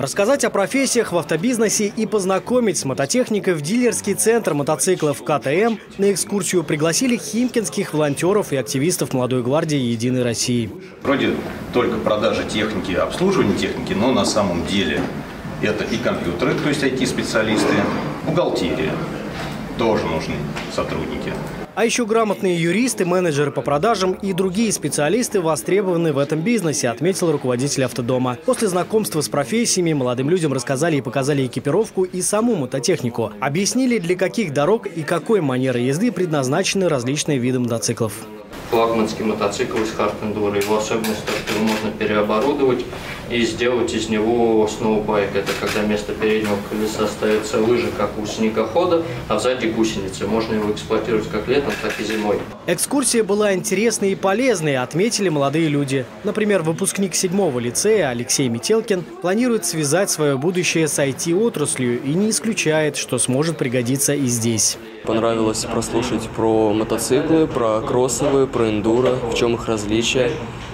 Рассказать о профессиях в автобизнесе и познакомить с мототехникой в дилерский центр мотоциклов КТМ на экскурсию пригласили химкинских волонтеров и активистов молодой гвардии «Единой России». Вроде только продажа техники, обслуживание техники, но на самом деле это и компьютеры, то есть IT-специалисты, бухгалтерия, тоже нужны сотрудники. А еще грамотные юристы, менеджеры по продажам и другие специалисты востребованы в этом бизнесе, отметил руководитель автодома. После знакомства с профессиями молодым людям рассказали и показали экипировку и саму мототехнику. Объяснили, для каких дорог и какой манеры езды предназначены различные виды мотоциклов. Флагманский мотоцикл из хард-эндуро. Его особенность, что его можно переоборудовать и сделать из него сноубайк. Это когда вместо переднего колеса ставятся лыжи, как у снегохода, а сзади гусеницы. Можно его эксплуатировать как летом, так и зимой. Экскурсия была интересной и полезной, отметили молодые люди. Например, выпускник 7-го лицея Алексей Метелкин планирует связать свое будущее с IT-отраслью и не исключает, что сможет пригодиться и здесь. Понравилось прослушать про мотоциклы, про кроссовые, про эндуро, в чем их различия.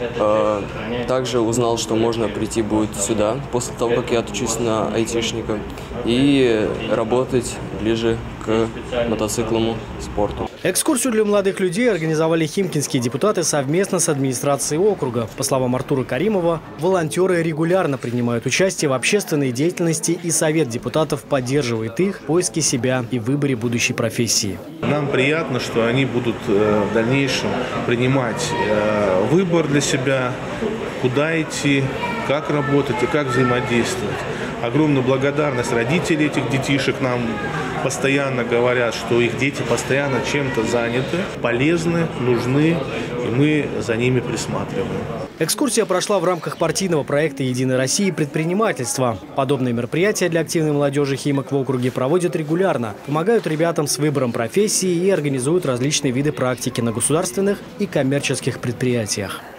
Также узнал, что можно прийти будет сюда, после того, как я отучусь на айтишника, и работать ближе к мотоциклному спорту. Экскурсию для молодых людей организовали химкинские депутаты совместно с администрацией округа. По словам Артура Каримова, волонтеры регулярно принимают участие в общественной деятельности, и Совет депутатов поддерживает их в поиске себя и выборе будущей профессии. Нам приятно, что они будут в дальнейшем принимать выбор для себя, куда идти, как работать и как взаимодействовать. Огромная благодарность родителей этих детишек. Нам постоянно говорят, что их дети постоянно чем-то заняты, полезны, нужны, и мы за ними присматриваем. Экскурсия прошла в рамках партийного проекта «Единой России. Предпринимательство». Подобные мероприятия для активной молодежи Химок в округе проводят регулярно, помогают ребятам с выбором профессии и организуют различные виды практики на государственных и коммерческих предприятиях.